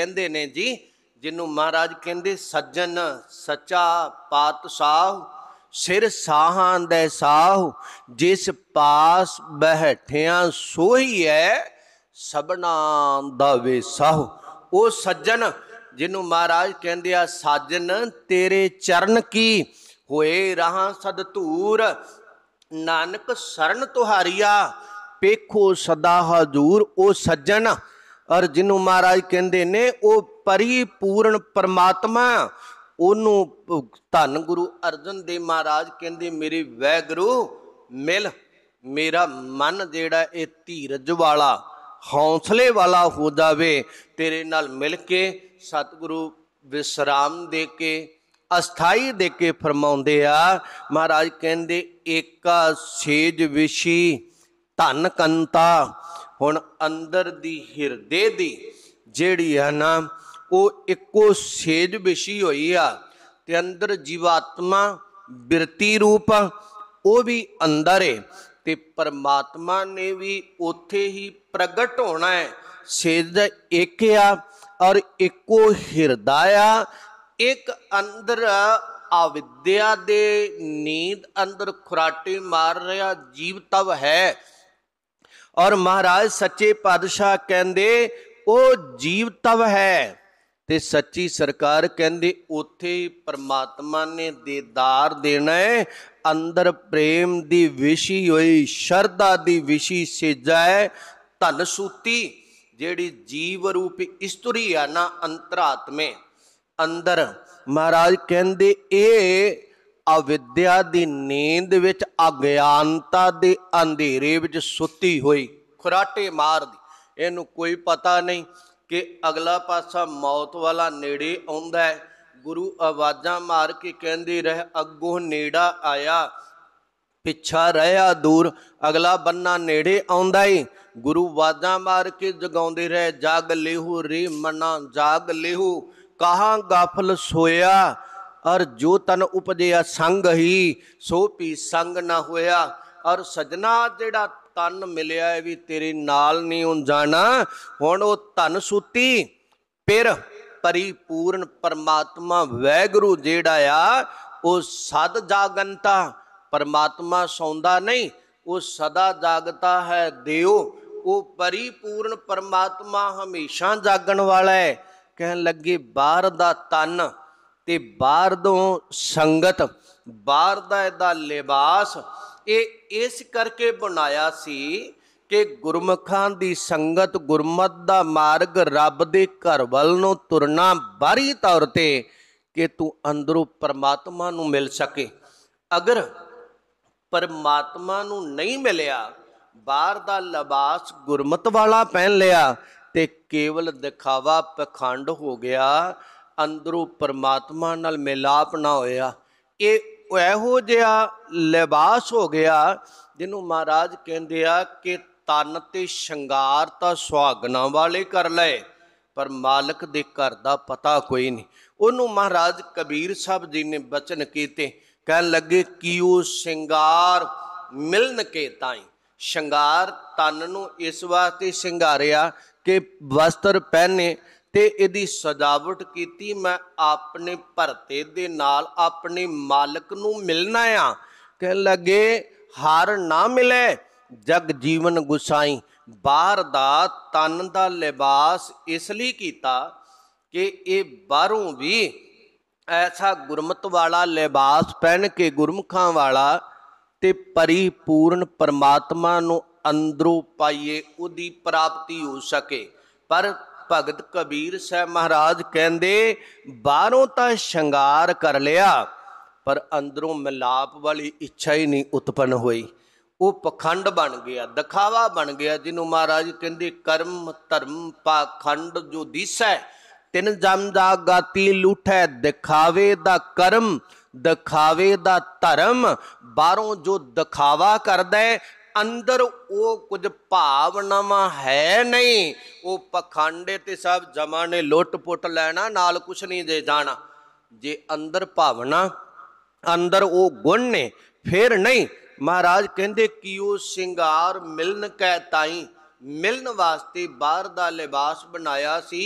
ਕਹਿੰਦੇ ਨੇ ਜੀ, ਜਿਹਨੂੰ ਮਹਾਰਾਜ ਕਹਿੰਦੇ ਸੱਜਣ ਸੱਚਾ ਪਾਤਸ਼ਾਹ, ਸਿਰ ਸਾਹਾਂ ਦੇ ਸਾਹ, ਜਿਸ ਪਾਸ ਬੈਠਿਆ ਸੋਈ ਹੈ ਸਭਨਾ ਦਾ ਵੇਸਾਹੁ। ਉਹ ਸੱਜਣ ਜਿਹਨੂੰ ਮਹਾਰਾਜ ਕਹਿੰਦੇ ਆ ਸਾਜਨ, ਤੇਰੇ ਚਰਨ ਕੀ ਹੋਏ ਰਹਾ ਸਦ ਧੂਰ, ਨਾਨਕ ਸਰਨ ਤੁਹਾਰੀਆ ਪੇਖੋ ਸਦਾ ਹਜ਼ੂਰ। ਉਹ ਸੱਜਣ ਔਰ ਜਿਹਨੂੰ ਮਹਾਰਾਜ ਕਹਿੰਦੇ ਨੇ ਉਹ ਪਰਿਪੂਰਨ ਪਰਮਾਤਮਾ, ਉਹਨੂੰ ਧੰਨ ਗੁਰੂ ਅਰਜਨ ਦੇਵ ਮਹਾਰਾਜ ਕਹਿੰਦੇ ਮੇਰੇ ਵਾਹਿਗੁਰੂ ਮਿਲ, ਮੇਰਾ ਮਨ ਜਿਹੜਾ ਇਹ ਧੀਰਜ ਵਾਲਾ ਹੌਸਲੇ ਵਾਲਾ ਹੋ ਜਾਵੇ, ਤੇਰੇ ਨਾਲ ਮਿਲ ਕੇ। ਸਤਿਗੁਰੂ ਵਿਸਰਾਮ ਦੇ ਕੇ ਅਸਥਾਈ ਦੇ ਕੇ ਫਰਮਾਉਂਦੇ ਆ ਮਹਾਰਾਜ ਕਹਿੰਦੇ ਏਕਾ ਸੇਜ ਵਿਸ਼ੀ ਧਨ ਕੰਤਾ। ਹੁਣ ਅੰਦਰ ਦੀ ਹਿਰਦੇ ਦੀ ਜਿਹੜੀ ਆ ਨਾ ਉਹ ਇੱਕੋ ਸੇਜ ਵਿਸ਼ੀ ਹੋਈ ਆ, ਤੇ ਅੰਦਰ ਜੀਵਾਤਮਾ ਬਿਰਤੀ ਰੂਪ ਉਹ ਵੀ ਅੰਦਰ ਹੈ, ਤੇ ਪਰਮਾਤਮਾ ਨੇ ਵੀ ਉੱਥੇ ਹੀ ਪ੍ਰਗਟ ਹੋਣਾ ਹੈ। ਸੇਜ ਇੱਕ ਆ ਔਰ ਇੱਕੋ ਹਿਰਦਾ ਆ। ਇੱਕ ਅੰਦਰ ਅਵਿਦਿਆ ਦੇ ਨੀਂਦ ਅੰਦਰ ਖੁਰਾਟੇ ਮਾਰ ਰਿਹਾ ਜੀਵ ਤਵ ਹੈ, ਔਰ ਮਹਾਰਾਜ ਸੱਚੇ ਪਾਤਸ਼ਾਹ ਕਹਿੰਦੇ ਉਹ ਜੀਵ ਤਵ ਹੈ, ਤੇ ਸੱਚੀ ਸਰਕਾਰ ਕਹਿੰਦੇ ਉੱਥੇ ਹੀ ਪਰਮਾਤਮਾ ਨੇ ਦੀਦਾਰ ਦੇਣਾ ਹੈ। ਅੰਦਰ ਪ੍ਰੇਮ ਦੀ ਵਿਸ਼ੀ ਹੋਈ ਸ਼ਰਧਾ ਦੀ ਵਿਸ਼ੀ ਸੇਜਾ ਹੈ। ਧਨ ਸੂਤੀ ਜਿਹੜੀ ਜੀਵ ਰੂਪ ਇਸਤਰੀ ਆ ਨਾ ਅੰਤਰਾਤਮੇ ਅੰਦਰ, ਮਹਾਰਾਜ ਕਹਿੰਦੇ ਇਹ ਅਵਿਦਿਆ ਦੀ ਨੀਂਦ ਵਿੱਚ ਅਗਿਆਨਤਾ ਦੇ ਅੰਧੇਰੇ ਵਿੱਚ ਸੁੱਤੀ ਹੋਈ ਖੁਰਾਟੇ ਮਾਰਦੀ, ਇਹਨੂੰ ਕੋਈ ਪਤਾ ਨਹੀਂ ਕਿ ਅਗਲਾ ਪਾਸਾ ਮੌਤ ਵਾਲਾ ਨੇੜੇ ਆਉਂਦਾ ਹੈ। ਗੁਰੂ ਆਵਾਜ਼ਾਂ ਮਾਰ ਕੇ ਕਹਿੰਦੇ ਰਹੇ ਅੱਗੋਂ ਨੇੜਾ ਆਇਆ ਪਿੱਛਾ ਰਹਿਆ ਦੂਰ, ਅਗਲਾ ਬੰਨਾ ਨੇੜੇ ਆਉਂਦਾ ਈ। ਗੁਰੂ ਆਵਾਜ਼ਾਂ ਮਾਰ ਕੇ ਜਗਾਉਂਦੇ ਰਹੇ ਜਾਗ ਲੇਹੂ ਰੇ ਮਨਾ ਜਾਗ ਲੇਹੂ, ਕਹਾਂ ਗਾਫਲ ਸੋਇਆ, ਔਰ ਜੋ ਤਨ ਉਪਜਿਆ ਸੰਗ ਹੀ ਸੋ ਭੀ ਸੰਗ ਨਾ ਹੋਇਆ। ਔਰ ਸਜਣਾ ਜਿਹੜਾ ਤਨ ਮਿਲਿਆ ਹੈ ਵੀ ਤੇਰੇ ਨਾਲ ਨਹੀਂ ਹੁਣ ਜਾਣਾ, ਹੁਣ ਉਹ ਧਨ ਸੂਤੀ ਫਿਰ ਪਰਿਪੂਰਨ ਪਰਮਾਤਮਾ ਵਾਹਿਗੁਰੂ ਜਿਹੜਾ ਆ ਉਹ ਸਦ ਜਾਗੰਤਾ। ਪਰਮਾਤਮਾ ਸੌਂਦਾ ਨਹੀਂ, ਉਹ ਸਦਾ ਜਾਗਤਾ ਹੈ ਦਿਓ। ਉਹ ਪਰਿਪੂਰਨ ਪਰਮਾਤਮਾ ਹਮੇਸ਼ਾ ਜਾਗਣ ਵਾਲਾ ਹੈ। ਕਹਿਣ ਲੱਗੇ ਬਾਹਰ ਦਾ ਤਨ ਤੇ ਬਾਹਰ ਤੋਂ ਸੰਗਤ, ਬਾਹਰ ਦਾ ਇਹਦਾ ਲਿਬਾਸ, ਇਹ ਇਸ ਕਰਕੇ ਬਣਾਇਆ ਸੀ ਕਿ ਗੁਰਮੁਖਾਂ ਦੀ ਸੰਗਤ, ਗੁਰਮਤ ਦਾ ਮਾਰਗ, ਰੱਬ ਦੇ ਘਰ ਵੱਲ ਨੂੰ ਤੁਰਨਾ ਬਾਹਰੀ ਤੌਰ ਤੇ ਕਿ ਤੂੰ ਅੰਦਰੋਂ ਪਰਮਾਤਮਾ ਨੂੰ ਮਿਲ ਸਕੇ। ਅਗਰ ਪਰਮਾਤਮਾ ਨੂੰ ਨਹੀਂ ਮਿਲਿਆ, ਬਾਹਰ ਦਾ ਲਿਬਾਸ ਗੁਰਮਤ ਵਾਲਾ ਪਹਿਨ ਲਿਆ ਤੇ ਕੇਵਲ ਦਿਖਾਵਾ ਪਖੰਡ ਹੋ ਗਿਆ, ਅੰਦਰੋਂ ਪਰਮਾਤਮਾ ਨਾਲ ਮਿਲਾਪ ਨਾ ਹੋਇਆ। ਇਹ ਇਹੋ ਜਿਹਾ ਲਿਬਾਸ ਹੋ ਗਿਆ ਜਿਹਨੂੰ ਮਹਾਰਾਜ ਕਹਿੰਦੇ ਆ ਕਿ ਤਨ ਤੇ ਸ਼ਿੰਗਾਰ ਤਾਂ ਸੁਹਾਗਣਾ ਵਾਲੇ ਕਰ ਲਏ, ਪਰ ਮਾਲਕ ਦੇ ਘਰ ਦਾ ਪਤਾ ਕੋਈ ਨਹੀਂ। ਉਹਨੂੰ ਮਹਾਰਾਜ ਕਬੀਰ ਸਾਹਿਬ ਜੀ ਨੇ ਬਚਨ ਕੀਤੇ, ਕਹਿਣ ਲੱਗੇ ਕੀਓ ਸ਼ਿੰਗਾਰ ਮਿਲਨ ਕੇ ਤਾਈ। ਸ਼ਿੰਗਾਰ ਤਨ ਨੂੰ ਇਸ ਵਾਸਤੇ ਸ਼ਿੰਗਾਰਿਆ ਕਿ ਵਸਤਰ ਪਹਿਨੇ ਤੇ ਇਹਦੀ ਸਜਾਵਟ ਕੀਤੀ, ਮੈਂ ਆਪਣੇ ਭਰਤੇ ਦੇ ਨਾਲ ਆਪਣੇ ਮਾਲਕ ਨੂੰ ਮਿਲਣਾ ਆ। ਕਹਿਣ ਲੱਗੇ ਹਾਰ ਨਾ ਮਿਲੇ ਜਗ ਜੀਵਨ ਗੁਸਾਈ। ਬਾਹਰ ਦਾ ਤਨ ਦਾ ਲਿਬਾਸ ਇਸ ਲਈ ਕੀਤਾ ਕਿ ਇਹ ਬਾਹਰੋਂ ਵੀ ਐਸਾ ਗੁਰਮਤ ਵਾਲਾ ਲਿਬਾਸ ਪਹਿਨ ਕੇ ਗੁਰਮੁਖਾਂ ਵਾਲਾ ਤੇ ਪਰਿਪੂਰਨ ਪਰਮਾਤਮਾ ਨੂੰ ਅੰਦਰੋਂ ਪਾਈਏ, ਉਹਦੀ ਪ੍ਰਾਪਤੀ ਹੋ ਸਕੇ। ਪਰ ਭਗਤ ਕਬੀਰ ਸਾਹਿਬ ਮਹਾਰਾਜ ਕਹਿੰਦੇ ਬਾਹਰੋਂ ਤਾਂ ਸ਼ਿੰਗਾਰ ਕਰ ਲਿਆ, ਪਰ ਅੰਦਰੋਂ ਮਿਲਾਪ ਵਾਲੀ ਇੱਛਾ ਹੀ ਨਹੀਂ ਉਤਪੰਨ ਹੋਈ। ਉਹ ਪਖੰਡ ਬਣ ਗਿਆ, ਦਿਖਾਵਾ ਬਣ ਗਿਆ, ਜਿਹਨੂੰ ਮਹਾਰਾਜ ਕਹਿੰਦੇ ਕਰਮ ਧਰਮ ਪਾਖੰਡ ਜੋ ਦਿਸੈ ਤਿਨ ਜਮ ਜਾ ਗਾਤੀ ਲੂਠੈ। ਦਿਖਾਵੇ ਦਾ ਕਰਮ, ਦਿਖਾਵੇ ਦਾ ਧਰਮ, ਬਾਹਰੋਂ ਜੋ ਦਿਖਾਵਾ ਕਰਦਾ ਅੰਦਰ ਉਹ ਕੁਝ ਭਾਵਨਾਵਾਂ ਹੈ ਨਹੀਂ। ਉਹ ਪਖੰਡੇ ਤੇ ਸਭ ਜਮਾਂ ਨੇ ਲੁੱਟ ਪੁੱਟ ਲੈਣਾ, ਨਾਲ ਕੁਛ ਨਹੀਂ ਦੇ ਜਾਣਾ। ਜੇ ਅੰਦਰ ਭਾਵਨਾ, ਅੰਦਰ ਉਹ ਗੁਣ ਨੇ ਫਿਰ ਨਹੀਂ। ਮਹਾਰਾਜ ਕਹਿੰਦੇ ਕਿ ਉਹ ਸ਼ਿੰਗਾਰ ਮਿਲਨ ਕੈ ਤਾਈ, ਮਿਲਣ ਵਾਸਤੇ ਬਾਹਰ ਦਾ ਲਿਬਾਸ ਬਣਾਇਆ ਸੀ।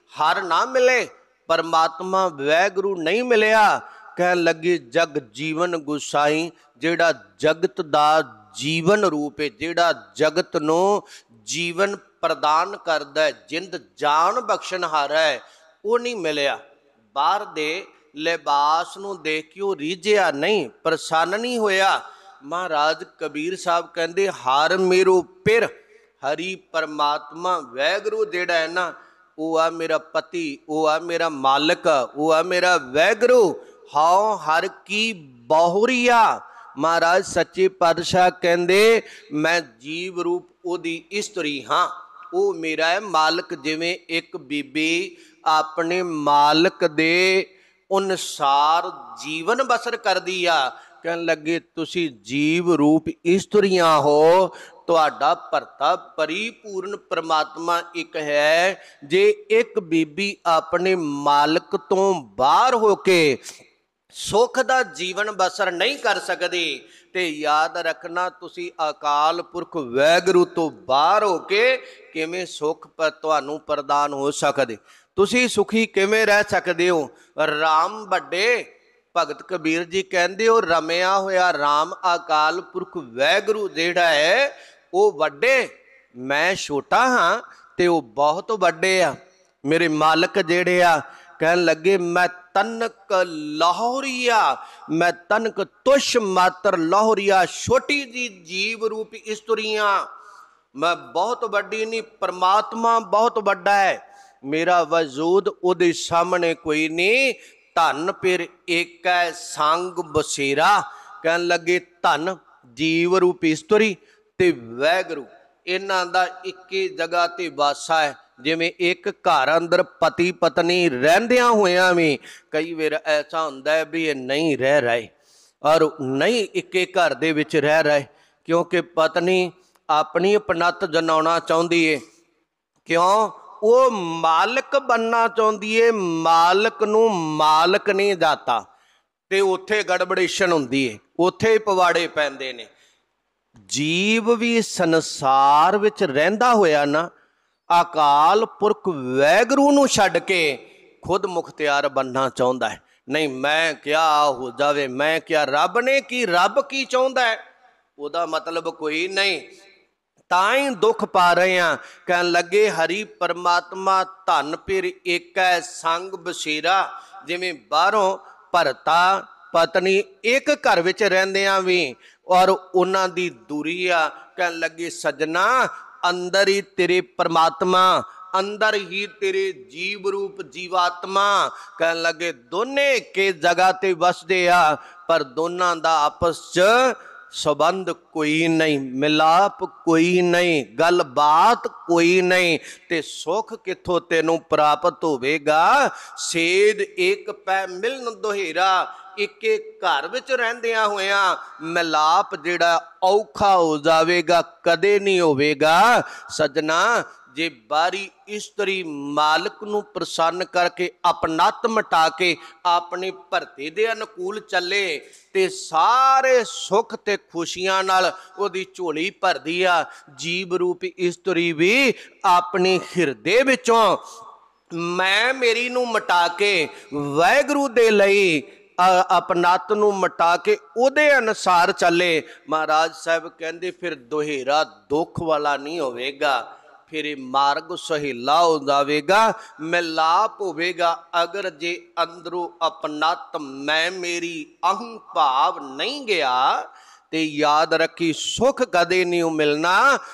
हर ना मिले, परमात्मा वैगुरु नहीं मिलिया। कह लगे जग जीवन गुसाई, जेड़ा जगत दा जीवन रूप है, जेड़ा जगत नो जीवन प्रदान करदा है, जिंद जान बख्शनहार है, वो नहीं मिलिया। बाहर दे लिबास नूं देख के वो रीझिया नहीं, प्रसन्न नहीं होया। महाराज कबीर साहब कहंदे हर मेरो पिर, हरि परमात्मा वैगुरु जेड़ा है ना, वो आ मेरा पति, वो आ मेरा मालिक, वो आ मेरा वैगुरु। हाओ हर की बहुरिया। महाराज सच्चे पातशाह कहंदे मैं जीव रूप ओदी इस्तरी हाँ, वो मेरा है मालिक। जिवें एक बीबी अपने मालिक दे अनुसार जीवन बसर कर दी आ, कहन लगे तुसी जीव रूप इस्तरियां हो, तुहाडा भरता परिपूर्ण परमात्मा एक है। जे एक बीबी अपने मालिक तो बाहर होके सुख दा जीवन बसर नहीं कर सकदी, ते याद रखना तुसी अकाल पुरख वैगुरु तो बाहर होके किवें सुख पर तुहानू प्रदान हो सकदे, तुसी सुखी किवें रह सकदे हो। राम वड्डे, भगत कबीर जी कहंदे हो रमिया होया राम अकाल पुरख वैगुरु जेड़ा है वो वड्डे, मैं छोटा हाँ ते वो बहुत वड्डे आ। मेरे मालिक जेड़े आ कहन लगे मैं तनक लाहौरिया, मैं तनक तुष मात्र लाहौरिया, छोटी जी जीव रूप इस्तरियां, मैं बहुत वड्डी नहीं, परमात्मा बहुत वड्डा है, मेरा वजूद उहदे सामने कोई नहीं। धन फिर एक है संग बसेरा, कहन लगे धन जीव रूप इस्तरी ते वैगुरु, इन्हां दा इक्के जगह ते वासा है। जिवें एक घर अंदर पति पत्नी रहिंदियां होइयां भी कई बार ऐसा हुंदा है भी ये नहीं रह रहे, और नहीं इक्के घर दे विच रह रहे, क्योंकि पत्नी अपनी अपनत जनाउणा चाहुंदी है, क्यों वो मालिक बनना चाहुंदी है, मालिक नूं मालिक नहीं जाता, ते उत्थे गड़बड़ेशन हुंदी है, उत्थे पवाड़े पैंदे ने। जीव भी संसार विच रहिंदा होया ना अकाल पुरख वैगुरु नूं छड्ड के खुद मुख्तियार बनना चाहुंदा है। नहीं मैं क्या हो जावे, मैं क्या, रब ने की, रब की चाहुंदा है, उहदा मतलब कोई नहीं। ताई दुख पा रहे हैं। कहन लगे हरि परमात्मा धन फिर एक है संग बसेरा, जिवें बाहरों भरता पत्नी एक घर विच रहिंदियां भी और उन्हां दी दूरी आ। कहन लगे सजना अंदर ही तेरे परमात्मा, अंदर ही तेरे जीव रूप जीवात्मा, कहन लगे दोने के जगह ते वसदे आ, पर दोनां दा आपस च संबंध कोई नहीं, मिलाप कोई नहीं, गल बात कोई नहीं, ते सुख किथों तेनों प्राप्त होवेगा। सेध एक पै मिलन दोहेरा, एक एक घर विच रहिंदियां होइयां मिलाप जिहड़ा औखा हो जावेगा, कदे नहीं होवेगा। सजना जे बारी इस्तरी मालिक नूं प्रसन्न करके अपनत मिटा के अपनी भरती दे अनुकूल चले ते सारे सुख ते खुशियां नाल ओदी झोली भरदी आ। जीव रूप इस्तरी भी अपनी हिरदे विचों मैं मेरी नूं मिटा के वैगुरु दे लई अपनत नूं मिटा के उहदे अनुसार चले। महाराज साहब कहंदे फिर दोहेरा दुख वाला नहीं होवेगा, फिर मार्ग सहेला हो जावेगा, मिलाप होवेगा। अगर जे अंदरों अपनत मैं मेरी अहं भाव नहीं गया ते याद रखी सुख कदे नहीं मिलना।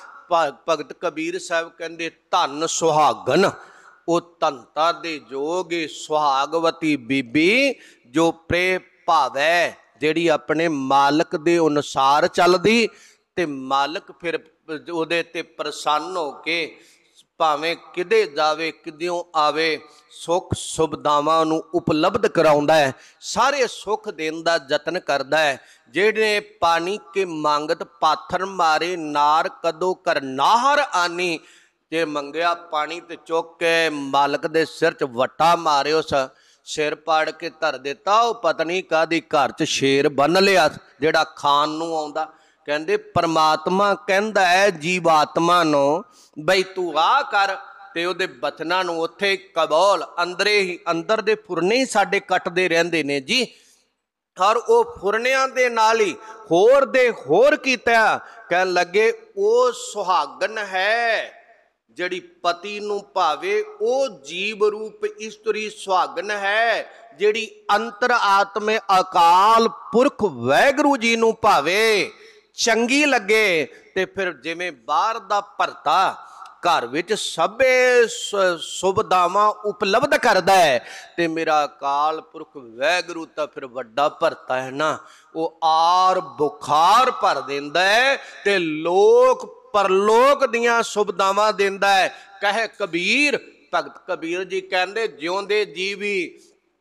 भगत कबीर साहब कहंदे धन सुहागन, वो धनता दे जोगे सुहागवती बीबी जो प्रेम भावै, जिहड़ी अपने मालिक दे अनुसार चलदी ते मालिक फिर ਉਹਦੇ ਤੇ प्रसन्न हो के भावें किदे जावे किदियों आवे सुख सुविधावां नूं उपलब्ध कराउंदा है, सारे सुख देण दा यतन करदा है। जेड़े पानी के मांगत पाथर मारे नार कदों कर नाहर आनी, जे मंगया पानी ते चुक के मालक दे सिर च वट्टा मारे उस सिर पाड़ के धर दिता, वो पत्नी कादी घर च शेर बन लिया जेड़ा खान नूं आउंदा। कहंदे परमात्मा कहंदा है जीवात्मा नूं बई तू आ कर, ਤੇ ਉਹਦੇ ਬਚਨਾਂ ਨੂੰ ਉੱਥੇ ਕਬੂਲ ਅੰਦਰੇ ਹੀ ਅੰਦਰ ਦੇ ਫੁਰਨੇ ਹੀ ਸਾਡੇ ਕੱਟਦੇ ਰਹਿੰਦੇ ਨੇ ਜੀ। ਔਰ ਉਹ ਫੁਰਨਿਆਂ ਦੇ ਨਾਲ ਹੀ ਹੋਰ ਦੇ ਹੋਰ ਕੀਤਾ। ਕਹਿਣ ਲੱਗੇ ਉਹ ਸੁਹਾਗਣ ਹੈ ਜਿਹੜੀ ਪਤੀ ਨੂੰ ਭਾਵੇ, ਉਹ ਜੀਵ ਰੂਪ ਇਸਤਰੀ ਸੁਹਾਗਣ ਹੈ ਜਿਹੜੀ ਅੰਤਰ ਆਤਮੇ ਅਕਾਲ ਪੁਰਖ ਵਾਹਿਗੁਰੂ ਜੀ ਨੂੰ ਭਾਵੇ, ਚੰਗੀ ਲੱਗੇ। ਤੇ ਫਿਰ ਜਿਵੇਂ ਬਾਹਰ ਦਾ ਭਰਤਾ ਘਰ ਵਿੱਚ ਸਭੇ ਸੁਵਿਧਾਵਾਂ ਉਪਲਬਧ ਕਰਦਾ ਹੈ, ਤੇ ਮੇਰਾ ਅਕਾਲ ਪੁਰਖ ਵਾਹਿਗੁਰੂ ਤਾਂ ਫਿਰ ਵੱਡਾ ਭਰਤਾ ਹੈ ਨਾ, ਉਹ ਆਰ ਬੁਖਾਰ ਭਰ ਦਿੰਦਾ ਹੈ ਤੇ ਲੋਕ ਪਰਲੋਕ ਦੀਆਂ ਸੁਵਿਧਾਵਾਂ ਦਿੰਦਾ ਹੈ। ਕਹੇ ਕਬੀਰ, ਭਗਤ ਕਬੀਰ ਜੀ ਕਹਿੰਦੇ ਜਿਉਂਦੇ ਜੀਵ ਵੀ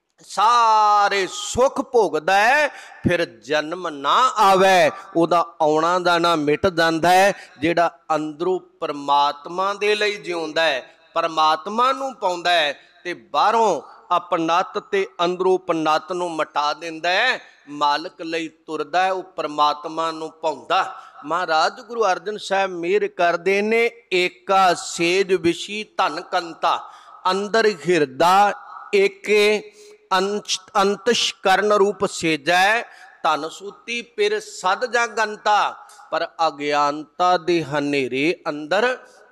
ਸਾਰੇ ਸੁੱਖ ਭੋਗਦਾ ਹੈ, ਫਿਰ ਜਨਮ ਨਾ ਆਵੇ, ਉਹਦਾ ਆਉਣਾ ਦਾ ਨਾ ਮਿਟ ਜਾਂਦਾ ਹੈ। ਜਿਹੜਾ ਅੰਦਰੋਂ ਪਰਮਾਤਮਾ ਦੇ ਲਈ ਜਿਉਂਦਾ ਹੈ, ਪਰਮਾਤਮਾ ਨੂੰ ਪਾਉਂਦਾ ਹੈ, ਤੇ ਬਾਹਰੋਂ ਆਪਣਤ ਤੇ ਅੰਦਰੋਂ ਪਨਤ ਨੂੰ ਮਿਟਾ ਦਿੰਦਾ ਹੈ, ਮਾਲਕ ਲਈ ਤੁਰਦਾ ਹੈ, ਉਹ ਪਰਮਾਤਮਾ ਨੂੰ ਪਾਉਂਦਾ। ਮਹਾਰਾਜ ਗੁਰੂ ਅਰਜਨ ਸਾਹਿਬ ਮਿਹਰ ਕਰਦੇ ਨੇ, ਏਕਾ ਸੇਜ ਵਿਸ਼ੀ ਧਨ ਕੰਤਾ, ਅੰਦਰ ਹਿਰਦਾ ਏਕੇ ਅੰਤਸ਼ ਕਰਨ ਰੂਪ ਸੇਜੈ, ਧਨ ਸੂਤੀ ਪਿਰ ਸਦ ਜਗੰਤਾ। ਪਰ ਅਗਿਆਨਤਾ ਦੇ ਹਨੇਰੇ ਅੰਦਰ,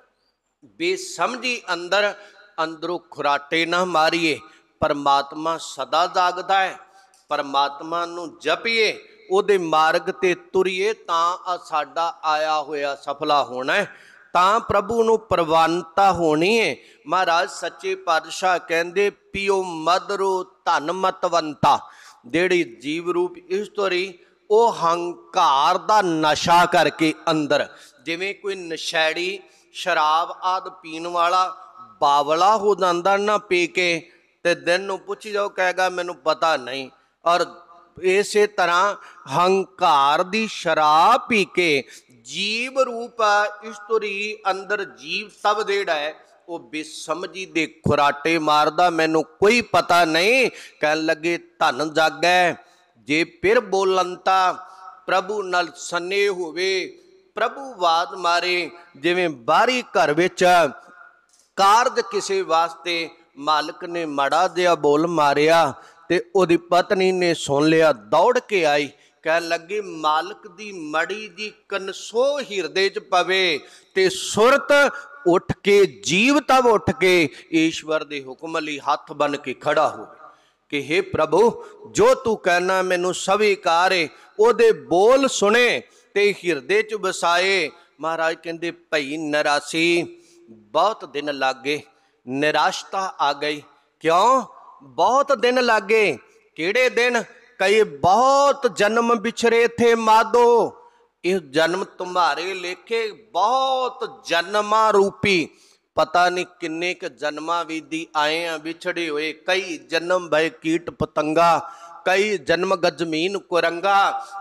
ਬੇਸਮਝੀ ਅੰਦਰ, ਅੰਦਰੋਂ ਖੁਰਾਟੇ ਨਾ ਮਾਰੀਏ। ਪਰਮਾਤਮਾ ਸਦਾ ਜਾਗਦਾ ਹੈ, ਪਰਮਾਤਮਾ ਨੂੰ ਜਪੀਏ, ਉਹਦੇ ਮਾਰਗ ਤੇ ਤੁਰੀਏ, ਤਾਂ ਸਾਡਾ ਆਇਆ ਹੋਇਆ ਸਫਲਾ ਹੋਣਾ ਹੈ, ਤਾਂ ਪ੍ਰਭੂ ਨੂੰ ਪ੍ਰਵਾਨਤਾ ਹੋਣੀ ਹੈ। ਮਹਾਰਾਜ ਸੱਚੇ ਪਾਤਸ਼ਾਹ ਕਹਿੰਦੇ ਪੀਓ ਮਦਰੋ ਧਨ ਮਤਵੰਤਾ। ਜਿਹੜੀ ਜੀਵ ਰੂਪ ਇਸਤਰੀ ਉਹ ਹੰਕਾਰ ਦਾ ਨਸ਼ਾ ਕਰਕੇ ਅੰਦਰ, ਜਿਵੇਂ ਕੋਈ ਨਸ਼ੈੜੀ ਸ਼ਰਾਬ ਆਦਿ ਪੀਣ ਵਾਲਾ ਬਾਵਲਾ ਹੋ ਜਾਂਦਾ ਨਾ ਪੀ ਕੇ, ਤੇ ਦਿਨ ਨੂੰ ਪੁੱਛੀ ਜਾਓ ਕਹੇਗਾ ਮੈਨੂੰ ਪਤਾ ਨਹੀਂ। ਔਰ ਇਸੇ ਤਰ੍ਹਾਂ ਹੰਕਾਰ ਦੀ ਸ਼ਰਾਬ ਪੀ ਕੇ ਜੀਵ ਰੂਪ ਇਸਤਰੀ ਅੰਦਰ ਜੀਵ ਤਬ ਜਿਹੜਾ ਹੈ ਉਹ ਬੇਸਮਝੀ ਦੇ ਖੁਰਾਟੇ ਮਾਰਦਾ, ਮੈਨੂੰ ਕੋਈ ਪਤਾ ਨਹੀਂ। ਕਹਿਣ ਲੱਗੇ ਧਨ ਜਾਗੈ ਜੇ ਫਿਰ ਬੋਲੰਤਾ, ਪ੍ਰਭੂ ਨਾਲ ਸੰਨੇ ਹੋਵੇ, ਪ੍ਰਭੂ ਬਾਦ ਮਾਰੇ। ਜਿਵੇਂ ਬਾਹਰੀ ਘਰ ਵਿੱਚ ਕਾਰਜ ਕਿਸੇ ਵਾਸਤੇ ਮਾਲਕ ਨੇ ਮਾੜਾ ਜਿਹਾ ਬੋਲ ਮਾਰਿਆ ਤੇ ਉਹਦੀ ਪਤਨੀ ਨੇ ਸੁਣ ਲਿਆ, ਦੌੜ ਕੇ ਆਈ, ਕਹਿਣ ਲੱਗੀ ਮਾਲਕ ਦੀ ਮੜੀ ਦੀ ਕਨਸੋ ਹਿਰਦੇ 'ਚ ਪਵੇ, ਤੇ ਸੁਰਤ ਉੱਠ ਕੇ ਜੀਵ ਤਬ ਉੱਠ ਕੇ ਈਸ਼ਵਰ ਦੇ ਹੁਕਮ ਲਈ ਹੱਥ ਬਨ ਕੇ ਖੜਾ ਹੋਵੇ ਕਿ ਹੇ ਪ੍ਰਭੂ ਜੋ ਤੂੰ ਕਹਿਣਾ ਮੈਨੂੰ ਸਵੀਕਾਰ ਏ। ਉਹਦੇ ਬੋਲ ਸੁਣੇ ਤੇ ਹਿਰਦੇ 'ਚ ਵਸਾਏ। ਮਹਾਰਾਜ ਕਹਿੰਦੇ ਭਈ ਨਿਰਾਸੀ, ਬਹੁਤ ਦਿਨ ਲੱਗੇ, ਨਿਰਾਸ਼ਤਾ ਆ ਗਈ। ਕਿਉਂ ਬਹੁਤ ਦਿਨ ਲੱਗੇ? ਕਿਹੜੇ ਦਿਨ? ਕਈ ਬਹੁਤ ਜਨਮ ਵਿਛਰੇ ਥੇ ਮਾਦੋ, ਇਹ ਜਨਮ तुम्हारे लेखे बहुत जन्मा रूपी, पता नहीं किन्ने क जन्मा विधि आए हैं बिछड़े हुए। कई जन्म भय कीट पतंगा, कई जन्म गजमीन कुरंगा।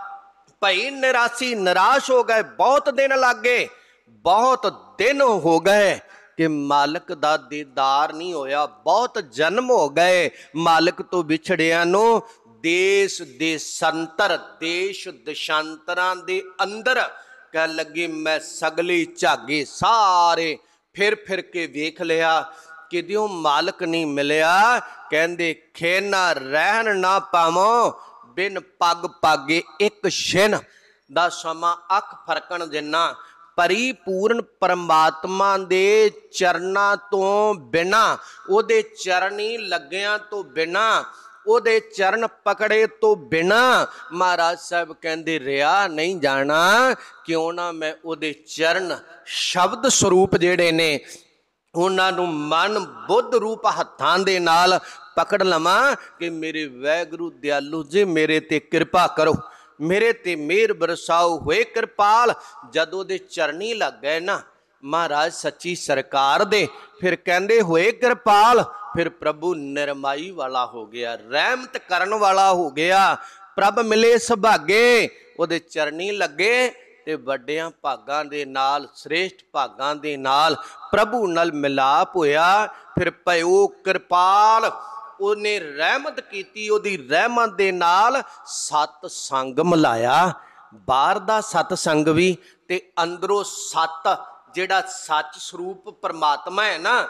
भई निराशी, निराश हो गए, बहुत दिन लग गए, बहुत दिन हो गए कि मालिक दा दीदार नहीं होया, बहुत जन्म हो गए मालिक तो विछड़िया नो। देश देशांतर, देश देशांतरां दे अंदर कह लगी मैं सगले झागे सारे फिर के वेख लिया, किदियों मालिक नहीं मिलिया। कहंदे खेना रहन ना पावो, बिन पग पागे एक छिन दा समा अख फरकण जिन्ना। परिपूर्ण परमात्मा दे चरना तो बिना, ओदे चरनी लग्गियां तो बिना, ਉਹਦੇ ਚਰਨ ਪਕੜੇ ਤੋਂ ਬਿਨਾ ਮਹਾਰਾਜ ਸਾਹਿਬ ਕਹਿੰਦੇ ਰਿਹਾ ਨਹੀਂ ਜਾਣਾ। ਕਿਉਂ ਨਾ ਮੈਂ ਉਹਦੇ ਚਰਨ ਸ਼ਬਦ ਸਰੂਪ ਜਿਹੜੇ ਨੇ ਉਹਨਾਂ ਨੂੰ ਮਨ ਬੁੱਧ ਰੂਪ ਹੱਥਾਂ ਦੇ ਨਾਲ ਪਕੜ ਲਵਾਂ ਕਿ ਮੇਰੇ ਵਾਹਿਗੁਰੂ ਦਿਆਲੂ ਜੀ ਮੇਰੇ ਤੇ ਕਿਰਪਾ ਕਰੋ, ਮੇਰੇ ਤੇ ਮਿਹਰ ਬਰਸਾਓ, ਹੋਏ ਕਿਰਪਾਲ। ਜਦੋਂ ਦੇ ਚਰਨੀ ਲੱਗ ਗਏ ਨਾ ਮਹਾਰਾਜ ਸੱਚੀ ਸਰਕਾਰ ਦੇ, ਫਿਰ ਕਹਿੰਦੇ ਹੋਏ ਕਿਰਪਾਲ। फिर प्रभु निरमाई वाला हो गया, रहमत करन वाला हो गया। प्रभ मिले सुभागे, ਉਹਦੇ ਚਰਨੀ ਲੱਗੇ ਤੇ ਵੱਡਿਆਂ ਭਾਗਾਂ ਦੇ ਨਾਲ, श्रेष्ठ ਭਾਗਾਂ ਦੇ ਨਾਲ ਪ੍ਰਭੂ ਨਾਲ ਮਿਲਾਪ ਹੋਇਆ। ਫਿਰ ਭਇਓ ਕਿਰਪਾਲ, ਉਹਨੇ ਰਹਿਮਤ ਕੀਤੀ, ਉਹਦੀ ਰਹਿਮਤ ਦੇ ਨਾਲ ਸਤ ਸੰਗ ਮਿਲਾਇਆ। ਬਾਹਰ ਦਾ ਸਤ ਸੰਗ ਵੀ ਤੇ ਅੰਦਰੋਂ ਸਤ ਜਿਹੜਾ ਸੱਚ ਸਰੂਪ परमात्मा है ना,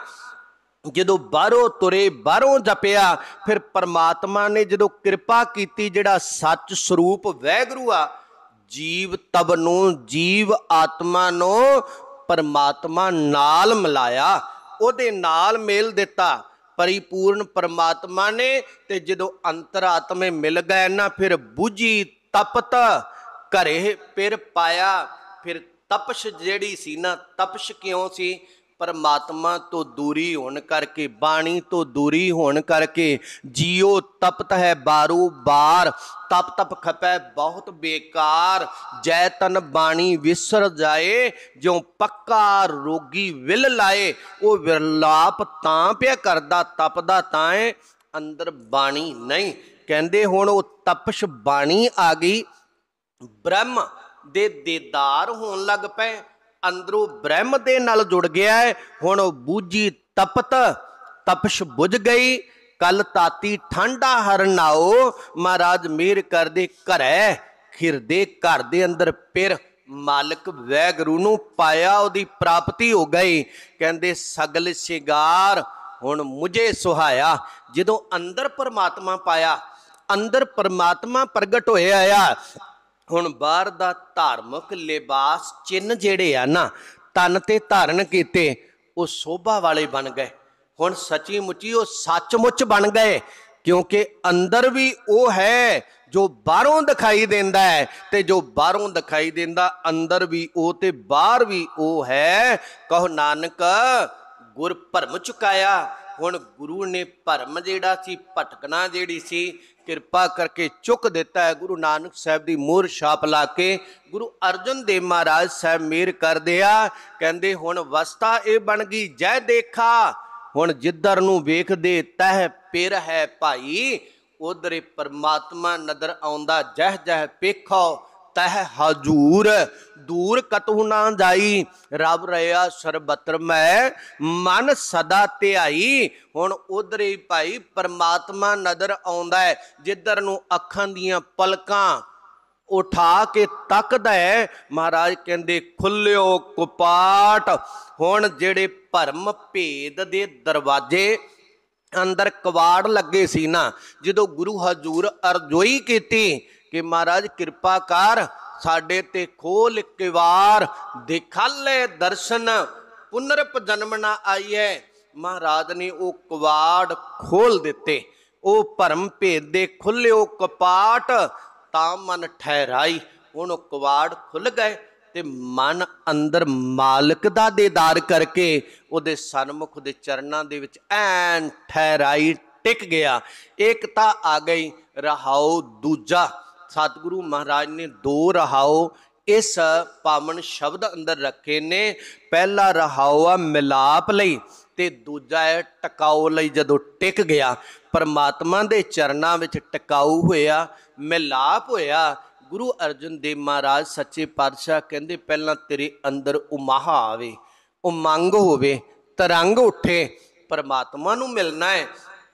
ਜਦੋਂ ਬਾਹਰੋਂ ਤੁਰੇ ਬਾਹਰੋਂ ਜਪਿਆ, ਫਿਰ परमात्मा ने ਜਦੋਂ ਕਿਰਪਾ ਕੀਤੀ, ਜਿਹੜਾ ਸੱਚ ਸਰੂਪ ਵੈਗੁਰੂ ਆ, ਜੀਵ ਤਬ ਨੂੰ, ਜੀਵ ਆਤਮਾ ਨੂੰ परमात्मा नाल मिलाया, ਉਹਦੇ ਨਾਲ मेल दिता परिपूर्ण परमात्मा ने। ते जदों अंतरात्मे मिल गए ना, फिर बुझी तपत घरे फिर पाया। फिर तपश जेड़ी सी ना, तपश क्यों सी? परमात्मा तो दूरी होने करके, बाणी तो दूरी होने करके। जियो तपत है बारू बार, तप तप खपै बहुत बेकार। जै तन बाणी विसर जाए, जो पक्का रोगी विल लाए। वो विरलाप तां पिया करदा, तपदा ताए अंदर बाणी नहीं। कहंदे हुण वो तपश बाणी आ गई, ब्रह्म दे दीदार होण लग पे, अंदरों ब्रह्म दे नाल जुड़ गया है। हुण बूझी तपत, तपश बुझ गई। कल ताती ठंडा हर नाओ, महाराज मेहर कर दे घरै खिरदे, घर दे अंदर फिर मालिक वैगुरू नूं पाया, ओदी प्राप्ति हो गई। कहंदे सगल शिगार हुण मुझे सुहाया। जदों अंदर परमात्मा पाया, अंदर परमात्मा प्रगट होया आया, हुण बाहर दा धार्मिक लिबास चिन्ह जेड़े आ ना, तन ते धारण कीते, वो शोभा वाले बन गए। हुण सची मुची वो सचमुच बन गए, क्योंकि अंदर भी वो है जो बाहरों दिखाई देंदा है, ते जो बाहरों दिखाई देंदा अंदर भी वो, ते बाहर भी वो है। कहो नानक गुर भरम चुकाया। हुण गुरु ने भरम जेड़ा सी, भटकना जेड़ी सी, किरपा करके चुक देता है। गुरु नानक साहब की मोहर छाप ला के गुरु अर्जन देव महाराज साहब मेहर कर दिया। कहंदे हुण अवस्था ये बन गई, जय देखा हुण जिधर नूं वेखदे तह पिर है भाई। उधर परमात्मा नदर आउंदा, जह जह पेखो तह हजूर। दूर कतहु ना जाई, रब रहा सरबत्र मैं, मन सदा ध्याई। हुण उधर ही भाई परमात्मा नदर आउंदा है, जिधर नूं अखां दियां पलकां उठा के तकदा है। महाराज कहंदे खुल्लिओ कपाट। हुण जेड़े भरम भेद दे दरवाजे अंदर कवाड़ लगे सी ना, जदों गुरु हजूर अरजोई कीती कि महाराज कृपा कर साडे ते खोल किवार, दिखाले दर्शन पुनरप जन्म ना आई है। महाराज ने वो कवाड़ खोल दिते, वो भरम भेद दे खुले वो कपाट, ता मन ठहराई। हुण कवाड़ खुल गए ते मन अंदर मालिक दा दीदार करके उहदे सन्मुख दे चरनां दे विच ऐन ठहराई, टिक गया। एकता आ गई। रहाओ दूजा, सतगुरु महाराज ने दो रहाओ इस पावन शब्द अंदर रखे ने। पहला रहाओ आ मिलाप लई, ते दूजा है टकाऊ लई। जदों टिक गया, परमात्मा दे चरनां विच टिकाऊ होया, मिलाप होया। गुरु अर्जन देव महाराज सच्चे पातशाह कहंदे पहला तेरे अंदर उमाह आवे, उमंग होवे, तरंग उठे, परमात्मा नूं मिलना है।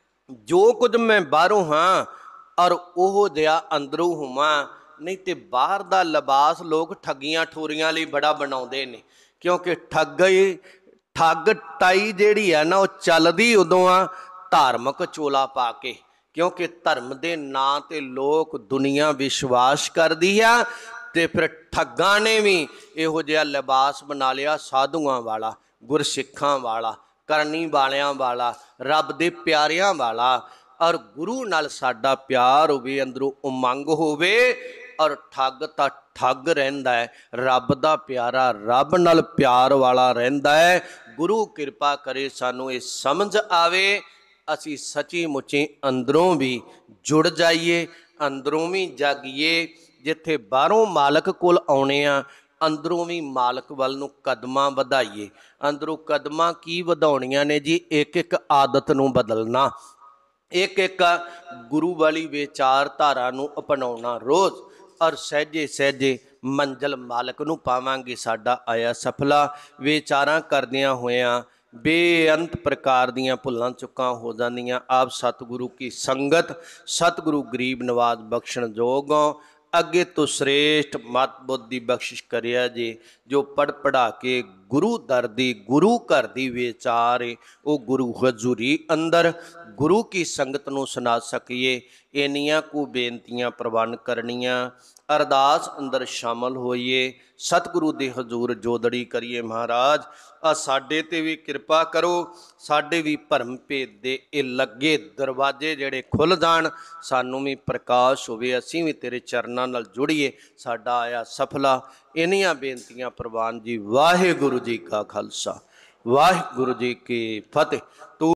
जो कुछ मैं बाहरों हाँ और ओहो जिहा अंदरों होवां। नहीं तो बाहर दा लिबास लोग ठगियां ठोरियां लई बड़ा बनाउंदे ने, क्योंकि ठग टाई जिहड़ी है ना, वो चलदी उदों आ धार्मिक चोला पा के। क्योंकि धर्म के नां ते लोग दुनिया विश्वास करदी है, ते फिर ठगां ने भी इहो जिहा लिबास बना लिया, साधुआं वाला, गुरसिखां वाला, करनी वालियां वाला, रब दे प्यारियां वाला। और गुरु नाल साडा प्यार होवे, अंदरों उमंग होवे। और ठग तां ठग रहिंदा है, रब दा प्यारा रब नाल प्यार वाला रहिंदा है। गुरु किरपा करे सानू ये समझ आवे, असी सची मुची अंदरों भी जुड़ जाइए, अंदरों भी जागिए। जिथे बाहरों मालक कोल आउणे आ, अंदरों भी मालक वाल नूं कदमां वधाइए। अंदरों कदमां की वधाउणियां ने जी? एक एक आदत नूं बदलना, एक एक गुरु वाली विचारधारा नूं अपनाउणा रोज़। और सहजे सहजे मंजिल मालक नूं पावांगे। साडा आया सफला विचारां करदियां होइयां बेअंत प्रकार दीयां भुल्लां चुक्कां हो जांदियां। आप सतगुरु की संगत, सतगुरु गरीब नवाज बख्शण जोग अगे तो श्रेष्ठ मत बुद्धि बख्शिश करिया जी, जो पढ़ पढ़ा के ਗੁਰੂ ਦਰ ਦੀ ਗੁਰੂ ਘਰ ਦੀ ਵਿਚਾਰ ਏ ਉਹ ਗੁਰੂ ਹਜ਼ੂਰੀ ਅੰਦਰ ਗੁਰੂ ਕੀ ਸੰਗਤ ਨੂੰ ਸੁਣਾ ਸਕੀਏ। ਇੰਨੀਆਂ ਕੁ ਬੇਨਤੀਆਂ ਪ੍ਰਵਾਨ ਕਰਨੀਆਂ। ਅਰਦਾਸ ਅੰਦਰ ਸ਼ਾਮਲ ਹੋਈਏ, ਸਤਿਗੁਰੂ ਦੇ ਹਜ਼ੂਰ ਜੋਦੜੀ ਕਰੀਏ। ਮਹਾਰਾਜ ਆ ਸਾਡੇ ਤੇ ਵੀ ਕਿਰਪਾ ਕਰੋ, ਸਾਡੇ ਵੀ ਭਰਮ ਭੇਦ ਦੇ ਇਹ ਲੱਗੇ ਦਰਵਾਜ਼ੇ ਜਿਹੜੇ ਖੁੱਲ੍ਹ ਜਾਣ, ਸਾਨੂੰ ਵੀ ਪ੍ਰਕਾਸ਼ ਹੋਵੇ, ਅਸੀਂ ਵੀ ਤੇਰੇ ਚਰਨਾਂ ਨਾਲ ਜੁੜੀਏ, ਸਾਡਾ ਆਇਆ ਸਫਲਾ। ਇੰਨੀਆਂ ਬੇਨਤੀਆਂ ਪ੍ਰਵਾਨ ਜੀ। ਵਾਹਿਗੁਰੂ ਜੀ ਕਾ ਖਾਲਸਾ, ਵਾਹਿਗੁਰੂ ਜੀ ਕੀ ਫਤਿਹ।